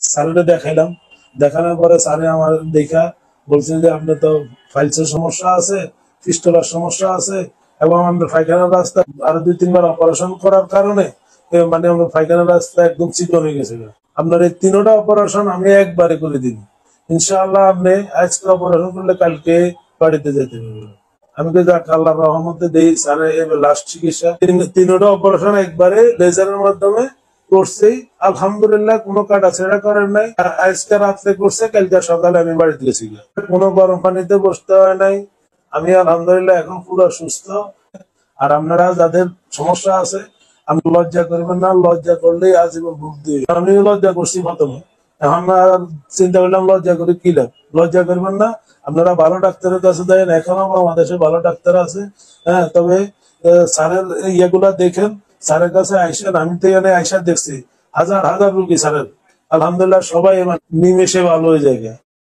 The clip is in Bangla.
স্যারকে দেখাইলাম, দেখানোর পরে স্যারে আমার দেখা বলছে যে আপনার তো ফাইলসের সমস্যা আছে, ফিস্টুলার সমস্যা আছে, এবং আমরা পায়খানার রাস্তা আরো 2-3 বার অপারেশন করার কারণে মানে আমরা পায়খানার রাস্তা একদম চিকন হয়ে গেছে। আপনার এই 3টা অপারেশন আমি একবারে করে দিন, ইনশাআল্লাহ আপনি আজকে অপারেশন করলে কালকে বাড়িতে যেতে পারবেন। আমি তো যাক আল্লাহর রহমতে দেই স্যার লাস্ট চিকিৎসা 3টা অপারেশন একবারে লেজারের মাধ্যমে করছি, আলহামদুলিল্লাহ কোনো কাটা ছেড়া করেন নাই। আজকে রাত্রে করছে, কালকে সকালে আমি বাড়িতে গেছি, কোনো গরম পানিতে বসতে হয় নাই। আমি আলহামদুলিল্লাহ এখন পুরো সুস্থ। আর আপনারা যাদের সমস্যা আছে, আমি লজ্জা করবেন না, লজ্জা করলেই আজীবন ভুগতে হবে। আমি লজ্জা করছি প্রথমে, এখন আর চিন্তা করলাম লজ্জা করে কি লাভ। লজ্জা করবেন না, আপনারা ভালো ডাক্তারের কাছে দেন, এখনো বাংলাদেশে ভালো ডাক্তার আছে। হ্যাঁ, তবে স্যারের ইয়েগুলা দেখেন, স্যারের কাছে আইসেন। আমি তো এখানে আইসা দেখছি হাজার হাজার রুগী স্যারের, আলহামদুলিল্লাহ সবাই নিমেষে ভালো হয়ে যায়।